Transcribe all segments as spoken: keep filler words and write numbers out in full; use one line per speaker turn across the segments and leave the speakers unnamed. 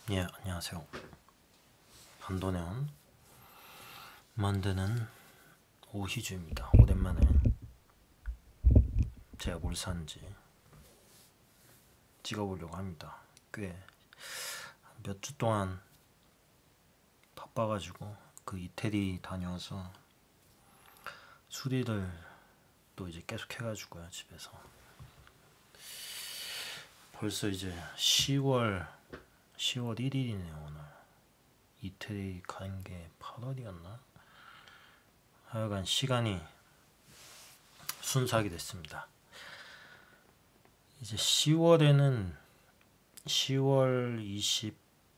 예, 안녕하세요. 반도네온 만드는 오희주입니다. 오랜만에 제가 뭘 샀는지 찍어보려고 합니다. 꽤 몇 주 동안 바빠가지고 그 이태리 다녀와서 수리를 또 이제 계속 해가지고요. 집에서 벌써 이제 시월 시월 일일이네요. 오늘 이태리 간 게 팔월이었나? 하여간 시간이 순삭이 됐습니다. 이제 시월에는 시월 이십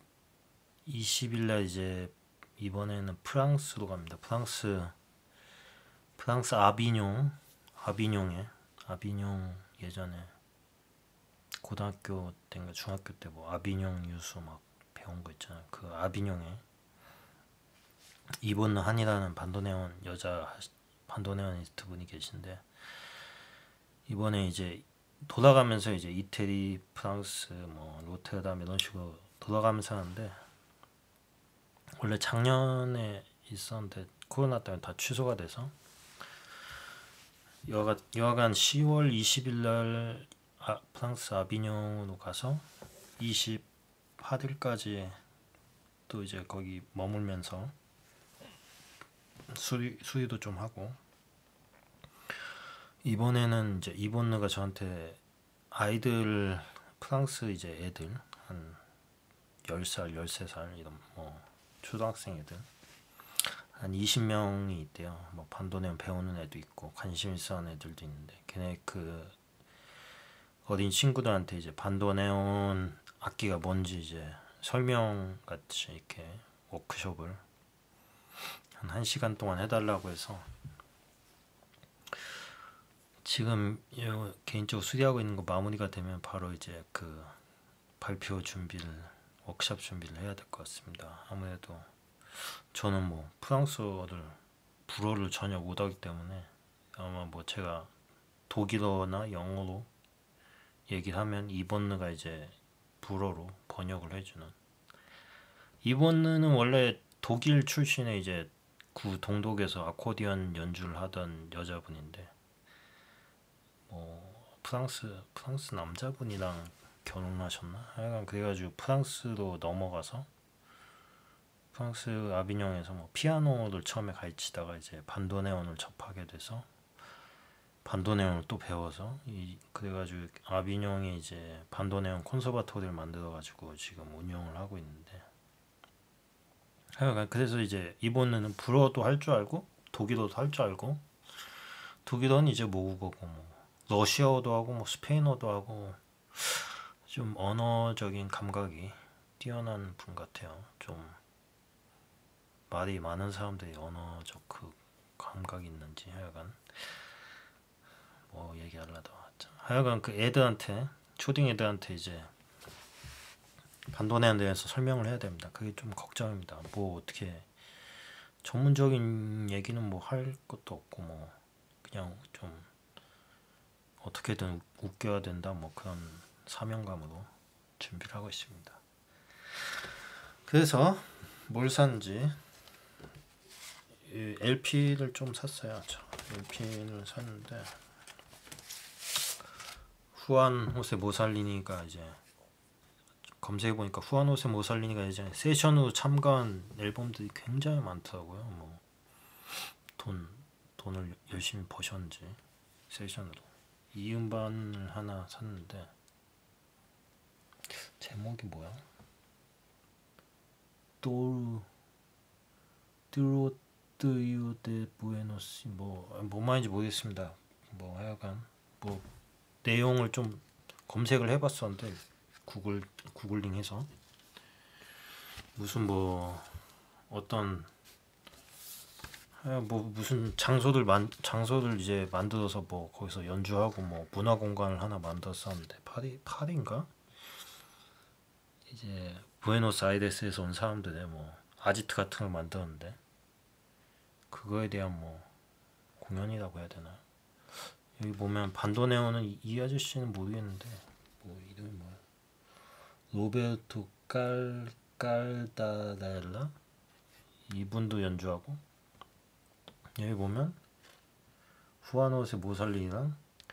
이십일날 이제 이번에는 프랑스로 갑니다. 프랑스 프랑스 아비뇽 아비뇽에 아비뇽 예전에 고등학교 때인가 중학교 때 뭐 아비뇽 유수 막 배운 거 있잖아요. 그 아비뇽에 이본 한이라는 반도네온 여자 반도네오니스트 분이 계신데 이번에 이제 돌아가면서 이제 이태리, 프랑스, 뭐 로테르담 이런 식으로 돌아가면서 하는데 원래 작년에 있었는데 코로나 때문에 다 취소가 돼서 여하, 여하간 시월 이십일날 아, 프랑스 아비뇽으로 가서 이십팔일까지 또 이제 거기 머물면서 수리, 수리도 좀 하고 이번에는 이제 이본느가 저한테 아이들 프랑스 이제 애들 한 열 살, 열세 살 이런 뭐 초등학생 애들 한 이십 명이 있대요. 뭐 반도네온 배우는 애도 있고 관심 있어 하는 애들도 있는데 걔네 그 어린 친구들한테 이제 반도네온 악기가 뭔지 이제 설명 같이 이렇게 워크숍을 한 1시간 동안 해달라고 해서 지금 개인적으로 수리하고 있는 거 마무리가 되면 바로 이제 그 발표 준비를 워크숍 준비를 해야 될 것 같습니다. 아무래도 저는 뭐 프랑스어를 불어를 전혀 못하기 때문에 아마 뭐 제가 독일어나 영어로 얘기를 하면 이본느가 이제 불어로 번역을 해주는 이본느는 원래 독일 출신의 이제 구 동독에서 아코디언 연주를 하던 여자분인데 뭐 프랑스 프랑스 남자분이랑 결혼하셨나? 하여간 그래가지고 프랑스로 넘어가서 프랑스 아비뇽에서 뭐 피아노를 처음에 가르치다가 이제 반도네온을 접하게 돼서 반도네온을 또 배워서 이 그래가지고 아비뇽이 이제 반도네온 콘서바토리를 만들어가지고 지금 운영을 하고 있는데 하여간 그래서 이제 이번에는 불어도 할 줄 알고 독일어도 할 줄 알고 독일어는 이제 모국어고 뭐 러시아어도 하고 뭐 스페인어도 하고 좀 언어적인 감각이 뛰어난 분 같아요. 좀 말이 많은 사람들이 언어적 그 감각이 있는지 하여간 뭐 얘기하려다 왔죠. 하여간 그 애들한테 초딩 애들한테 이제 반도네온에 대해서 설명을 해야 됩니다. 그게 좀 걱정입니다. 뭐 어떻게 전문적인 얘기는 뭐 할 것도 없고 뭐 그냥 좀 어떻게든 웃겨야 된다 뭐 그런 사명감으로 준비를 하고 있습니다. 그래서 뭘 샀는지 엘피를 좀 샀어요. 저 엘피를 샀는데 후안 호세 모살리니가 이제 검색해 보니까 후안 호세 모살리니가 이제 세션으로 참가한 앨범들이 굉장히 많더라고요. 뭐 돈 돈을 열심히 버셨는지 세션으로 이 음반을 하나 샀는데 제목이 뭐야? 또르 뚜로뜨유 데 부에노스 뭐뭔 말인지 모르겠습니다. 뭐 하여간 뭐 내용을 좀 검색을 해봤었는데 구글 구글링해서 무슨 뭐 어떤 뭐 무슨 장소들 만 장소를 이제 만들어서 뭐 거기서 연주하고 뭐 문화 공간을 하나 만들었었는데 파리 파리인가 이제 부에노스아이레스에서 온 사람들의 뭐 아지트 같은 걸 만들었는데 그거에 대한 뭐 공연이라고 해야 되나. 여기 보면 반도네온은 이, 이 아저씨는 모르겠는데 뭐 이름이 뭐야 로베르토 깔 스칼다렐라 이분도 연주하고, 여기 보면 후아노세 모살리랑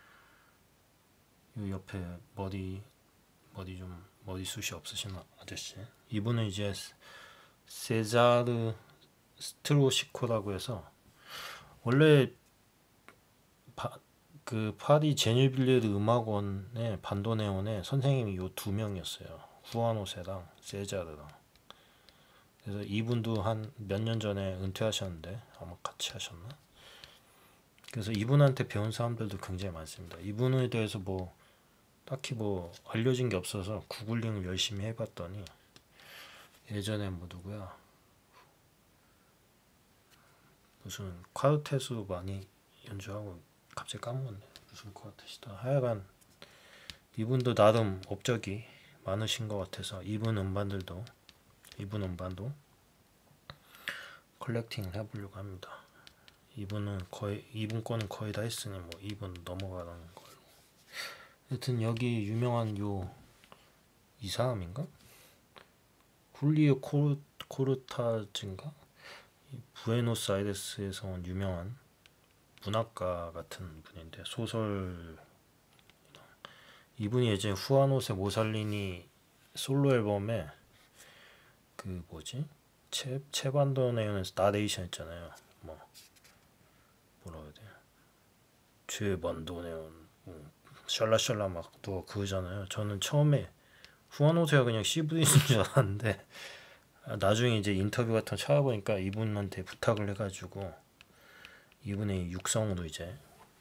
요 옆에 머리 머리 좀 머리숱이 없으신 아저씨, 이분은 이제 세자르 스트로시코라고 해서 원래 파, 그 파리 제뉴빌레르 음악원의 반도네온의 선생님이 요 두 명이었어요. 후아노세랑 세자르랑. 그래서 이분도 한 몇 년 전에 은퇴하셨는데 아마 같이 하셨나? 그래서 이분한테 배운 사람들도 굉장히 많습니다. 이분에 대해서 뭐 딱히 뭐 알려진 게 없어서 구글링을 열심히 해봤더니, 예전에 뭐 누구야 무슨 콰르테스 많이 연주하고, 갑자기 까먹었네 무슨 콰르테시다. 하여간 이분도 나름 업적이 많으신 것 같아서 이분 음반들도 이분 음반도 컬렉팅을 해보려고 합니다. 이분은 거의 이분 거는 거의 다 했으니 뭐 이분 넘어가라는 걸로. 여튼 여기 유명한 요 이 사람인가? 훌리오 코르, 코르타즈인가? 부에노스아이레스에서 온 유명한 문학가 같은 분인데, 소설, 이분이 예전에 후아노세 모살리니 솔로 앨범에 그 뭐지? 체 체반도네온에서 나레이션 했잖아요. 뭐 뭐라 해야 돼? 체반도네온 뭐, 샬라샬라 막 또 그거잖아요. 저는 처음에 후아노세가 그냥 씨브이인 줄 알았는데, 나중에 이제 인터뷰 같은 거 찾아보니까 이분한테 부탁을 해가지고 이분의 육성으로 이제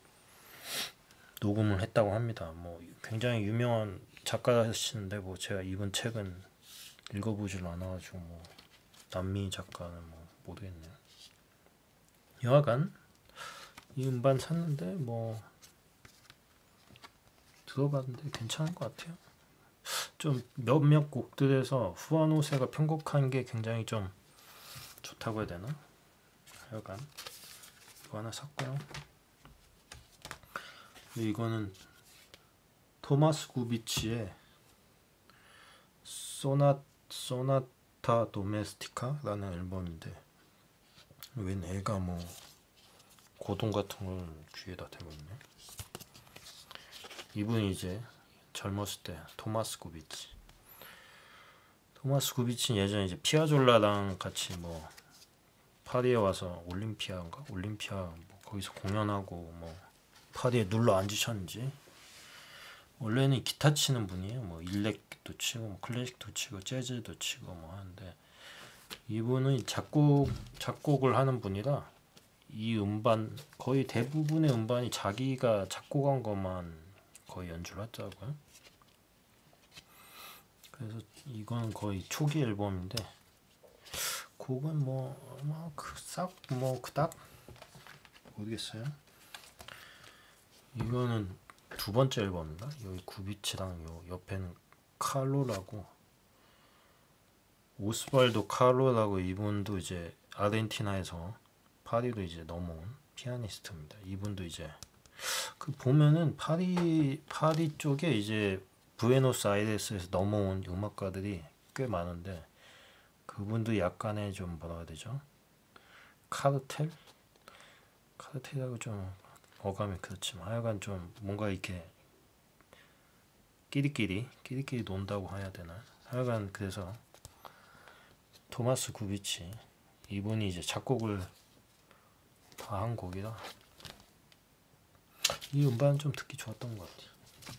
녹음을 했다고 합니다. 뭐 굉장히 유명한 작가시는데 뭐 제가 이분 책은 읽어보질 않아가지고 뭐 남미 작가는 뭐 모르겠네요. 여하간 이 음반 샀는데 뭐 들어봤는데 괜찮은 것 같아요. 좀 몇몇 곡들에서 후아노세가 편곡한 게 굉장히 좀 좋다고 해야 되나? 하여간 이거 하나 샀고요. 이거는 토마스 구비치의 소나 소나타 도메스티카라는 앨범인데, 웬 애가 뭐 고동 같은 걸 귀에다 대고 있네. 이분이 이제 젊었을 때 토마스 구비치. 토마스 구비치는 예전에 이제 피아졸라랑 같이 뭐 파리에 와서 올림피아인가 올림피아 뭐 거기서 공연하고 뭐 파리에 눌러 앉으셨는지. 원래는 기타 치는 분이에요. 뭐 일렉도 치고 뭐 클래식도 치고 재즈도 치고 뭐 하는데, 이분은 작곡 작곡을 하는 분이라 이 음반 거의 대부분의 음반이 자기가 작곡한 것만 거의 연주를 하더라고요. 그래서 이건 거의 초기 앨범인데, 곡은 뭐막싹뭐 그닥 모르겠어요. 이거는 두 번째 앨범인가? 여기 구비치랑 요 옆에는 칼로라고, 오스발도 칼로라고, 이분도 이제 아르헨티나에서 파리로 이제 넘어온 피아니스트입니다. 이분도 이제 그 보면은 파리 파리 쪽에 이제 부에노스아이레스에서 넘어온 음악가들이 꽤 많은데, 그분도 약간의 좀 뭐라 해야 되죠? 카르텔? 카르텔하고 좀 어감이 그렇지만 하여간 좀 뭔가 이렇게 끼리끼리 끼리끼리 논다고 해야 되나? 하여간 그래서 토마스 구비치 이분이 이제 작곡을 다 한 곡이라 이 음반은 좀 듣기 좋았던 것 같아요.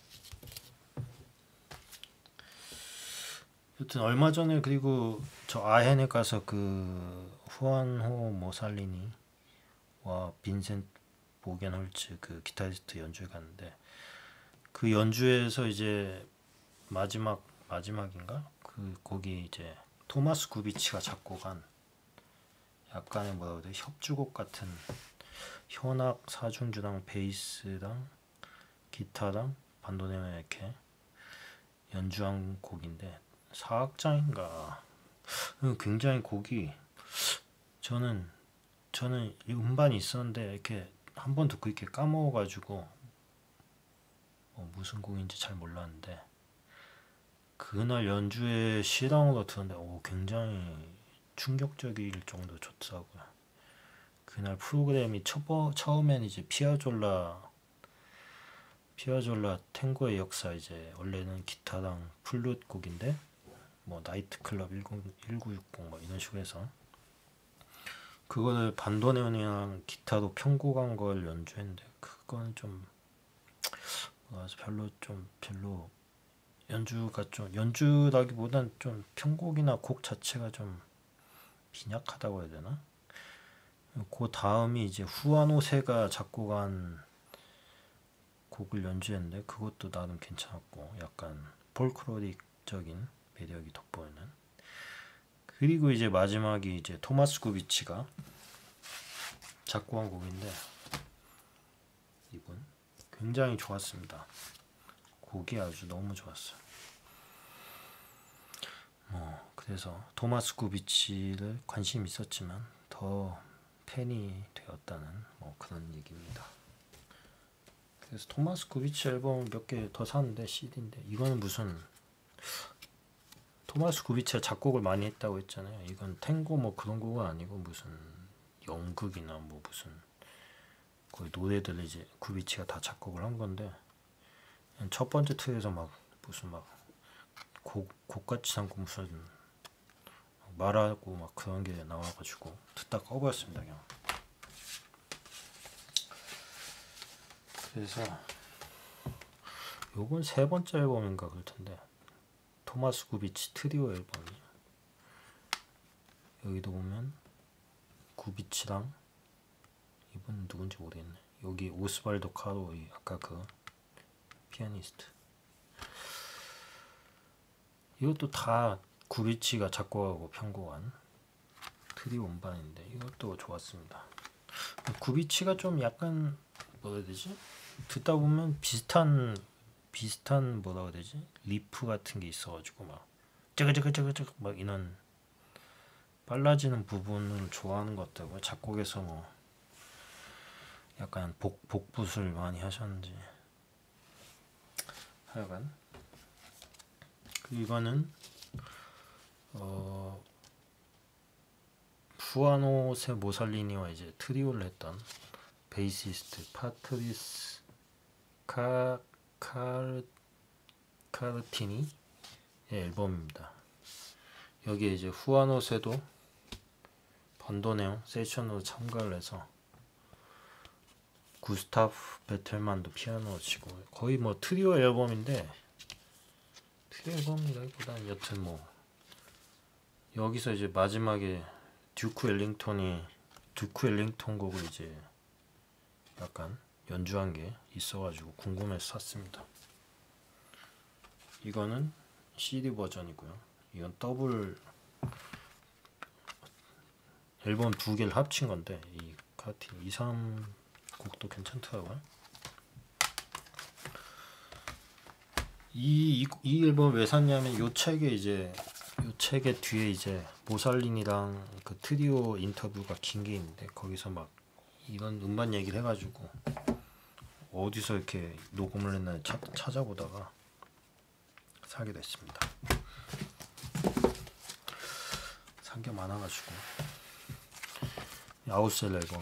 여튼 얼마 전에 그리고 저 아헨에 가서 그 후안호 모살리니와 빈센트 보겐홀츠 그 기타리스트 연주회 갔는데, 그 연주회에서 이제 마지막 마지막인가 그 거기 이제 토마스 구비치가 작곡한 약간의 뭐라 그래 협주곡 같은, 현악 사중주랑 베이스랑 기타랑 반도네온 이렇게 연주한 곡인데, 사악장인가 굉장히 곡이, 저는 저는 이 음반이 있었는데 이렇게 한 번 듣고 이렇게 까먹어가지고 어 무슨 곡인지 잘 몰랐는데, 그날 연주회 시랑으로 들었는데 오, 굉장히 충격적일 정도로 좋더라고요. 그날 프로그램이 처, 처음엔 이제 피아졸라 피아졸라 탱고의 역사, 이제 원래는 기타랑 플룻 곡인데 뭐 나이트클럽 천구백육십 뭐 이런 식으로 해서 그거를 반도네온이랑 기타로 편곡한 걸 연주했는데 그건 좀 뭐라서 별로 좀 별로 연주가 좀 연주라기보단 좀 편곡이나 곡 자체가 좀 빈약하다고 해야 되나? 그 다음이 이제 후아노세가 작곡한 곡을 연주했는데 그것도 나름 괜찮았고 약간 폴크로릭적인 매력이 돋보이는. 그리고 이제 마지막이 이제 토마스 구비치가 작곡한 곡인데 이분 굉장히 좋았습니다. 곡이 아주 너무 좋았어요. 뭐 그래서 토마스 구비치를 관심 있었지만 더 팬이 되었다는 뭐 그런 얘기입니다. 그래서 토마스 구비치 앨범 몇 개 더 샀는데 씨디인데 이거는 무슨 토마스 구비치가 작곡을 많이 했다고 했잖아요. 이건 탱고 뭐 그런 곡은 아니고 무슨 연극이나 뭐 무슨 거의 노래들 이제 구비치가 다 작곡을 한 건데 첫 번째 트에서 막 무슨 막 곡, 곡같이 않고 무슨 말하고 막 그런 게 나와가지고 듣다 꺼버렸습니다 그냥. 그래서 요건 세 번째 앨범인가 그럴 텐데 토마스 구비치 트리오 앨범이 여기도 보면 구비치랑 이분 누군지 모르겠네. 여기 오스발도 카로 아까 그 피아니스트. 이것도 다 구비치가 작곡하고 편곡한 트리오 음반인데 이것도 좋았습니다. 구비치가 좀 약간 뭐라 해야 되지? 듣다 보면 비슷한 비슷한 뭐라 해야 되지? 리프 같은 게 있어가지고 막 쩌그쩌그쩌그쩌그 막 이런 빨라지는 부분을 좋아하는 것 같다고요. 작곡에서 뭐 약간 복, 복붙을 많이 하셨는지 하여간 이거는 어 후아노세 모살리니와 이제 트리오를 했던 베이시스트 파트리스 카 카르 카르티니의 앨범입니다. 여기에 이제 후아노세도 반도네온 세션으로 참가를 해서 구스타프 베텔만도 피아노 치고 거의 뭐 트리오 앨범인데 트리오 앨범이라기보다는 여튼 뭐 여기서 이제 마지막에 듀크 웰링턴이 듀크 웰링턴 곡을 이제 약간 연주한 게 있어가지고 궁금해서 샀습니다. 이거는 씨디 버전이고요. 이건 더블 앨범 두 개를 합친 건데 이 카티 이, 삼 곡도 괜찮더라고요. 이, 이, 이 앨범 왜 샀냐면 요 책에 이제 요 책의 뒤에 이제 모살린이랑 그 트리오 인터뷰가 긴 게 있는데 거기서 막 이런 음반 얘기를 해가지고 어디서 이렇게 녹음을 했나 차, 찾아보다가 사게 됐습니다. 산 게 많아가지고 아웃셀 앨범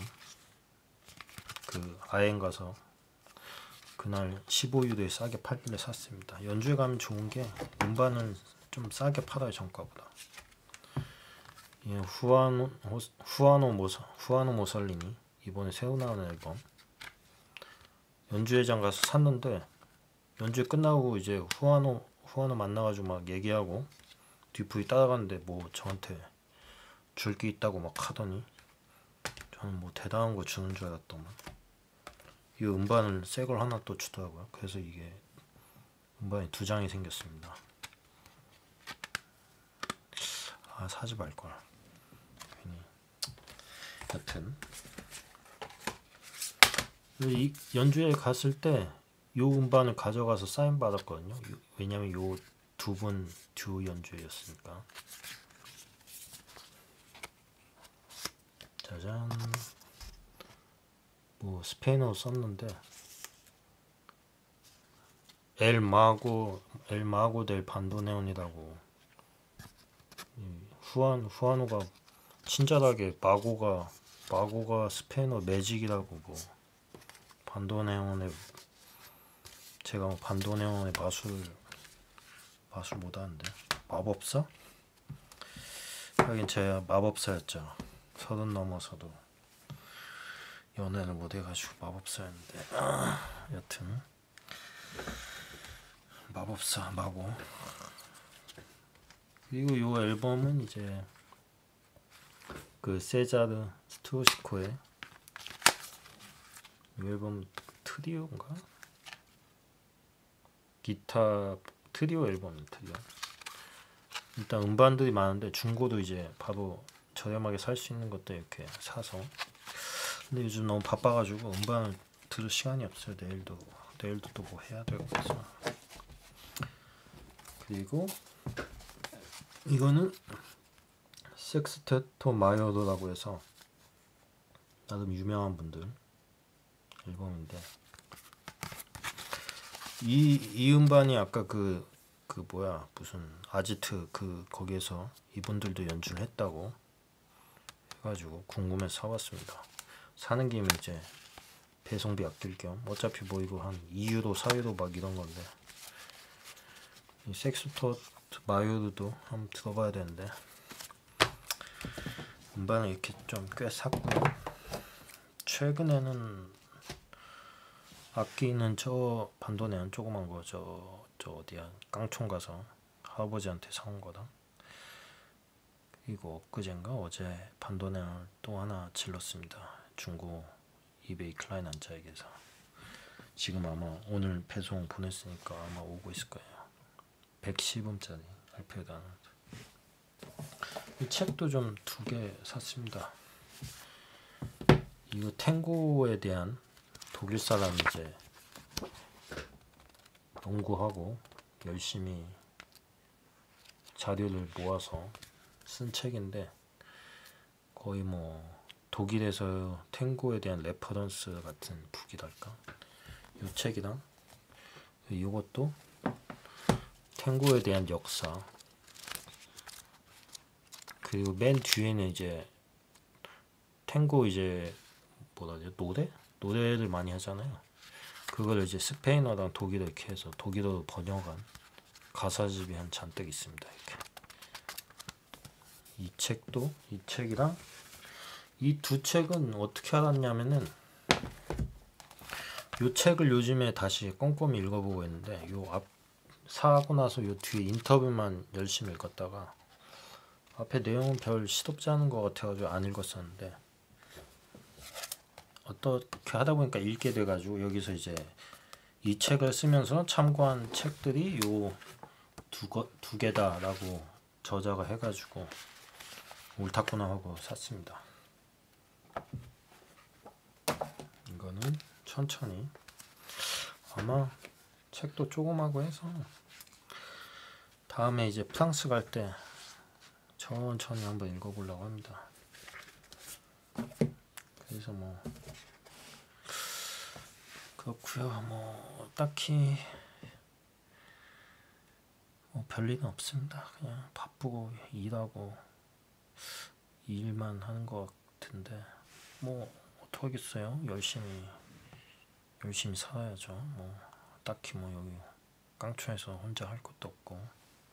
그 아행 가서 그날 십오 유로에 싸게 팔길래 샀습니다. 연주회 가면 좋은 게 음반은 좀 싸게 팔아요 정가보다. 예, 후아노 후아노 모사 후아노 모살리니 이번에 새로 나오는 앨범 연주회장 가서 샀는데 연주회 끝나고 이제 후아노 후아노 만나가지고 막 얘기하고 뒤풀이 따라갔는데 뭐 저한테 줄 게 있다고 막 하더니 저는 뭐 대단한 거 주는 줄 알았더만 이 음반을 새 걸 하나 또 주더라고요. 그래서 이게 음반이 두 장이 생겼습니다. 아 사지 말걸 괜히. 여튼 이 연주회 갔을 때 요 음반을 가져가서 사인 받았거든요. 왜냐면 요 두 분 듀오 연주회였으니까. 짜잔. 뭐 스페인어로 썼는데 엘 마고 엘 마고 델 반도네온이라고. 후안 후아노가 친절하게 마고가 마고가 스페인어 매직이라고 뭐 반도네온의 제가 뭐 반도네온의 마술 마술 못하는데 마법사? 하긴 제가 마법사였죠. 서른 넘어서도 연애를 못해가지고 마법사였는데 아, 여튼 마법사 마고. 그리고 요 앨범은 이제 그 세자르 스트로시코의 이 앨범 트리오인가? 기타 트리오 앨범 트리오. 일단 음반들이 많은데 중고도 이제 바로 저렴하게 살 수 있는 것도 이렇게 사서. 근데 요즘 너무 바빠가지고 음반을 들을 시간이 없어요. 내일도 내일도 또 뭐 해야 되고 그래서. 그리고 이거는 섹스테토 마요르라고 해서 나름 유명한 분들 앨범인데 이, 이 음반이 아까 그, 그 뭐야 무슨 아지트 그 거기에서 이분들도 연주를 했다고 해가지고 궁금해서 사봤습니다. 사는 김에 이제 배송비 아낄 겸 어차피 뭐 이거 한 이 유로 사 유로 막 이런 건데 이 섹스토 마요르도 한번 들어봐야 되는데 음반을 이렇게 좀 꽤 샀고요. 최근에는 악기는 저 반도네온 조그만 거 저 저 어디야 깡총 가서 할아버지한테 사온 거다. 그리고 엊그젠가 어제 반도네온 또 하나 질렀습니다. 중고 이베이 클라인 안자에게서. 지금 아마 오늘 배송 보냈으니까 아마 오고 있을 거예요. 백십 원짜리 알페단. 이 책도 좀 두 개 샀습니다. 이거 탱고에 대한 독일 사람이 이제 연구하고 열심히 자료를 모아서 쓴 책인데 거의 뭐 독일에서 탱고에 대한 레퍼런스 같은 북이랄까. 이 책이랑 이것도 탱고에 대한 역사. 그리고 맨 뒤에는 이제 탱고 이제 뭐라 해야 노래? 노래를 많이 하잖아요. 그걸 이제 스페인어랑 독일어 이렇게 해서 독일어로 번역한 가사집이 한 잔뜩 있습니다. 이렇게. 이 책도 이 책이랑 이 두 책은 어떻게 알았냐면은 요 책을 요즘에 다시 꼼꼼히 읽어보고 있는데 요 앞 사고 나서 요 뒤에 인터뷰만 열심히 읽었다가 앞에 내용은 별 시덥지 않은 것 같아가지고 안 읽었었는데 어떻게 하다 보니까 읽게 돼가지고 여기서 이제 이 책을 쓰면서 참고한 책들이 요 두 두 개다라고 저자가 해가지고 옳다구나 하고 샀습니다. 이거는 천천히 아마 책도 조그마고 해서 다음에 이제 프랑스 갈 때 천천히 한번 읽어보려고 합니다. 그래서 뭐 그렇고요. 뭐 딱히 뭐 별일은 없습니다. 그냥 바쁘고 일하고 일만 하는 것 같은데 뭐 어떡하겠어요. 열심히 열심히 살아야죠. 뭐 딱히 뭐 여기 깡촌에서 혼자 할 것도 없고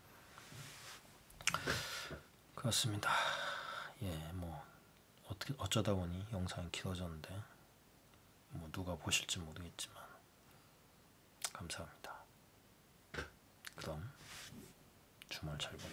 그렇습니다. 예, 뭐 어떻게 어쩌다 보니 영상이 길어졌는데 뭐 누가 보실지 모르겠지만 감사합니다. 그럼 주말 잘 보내세요.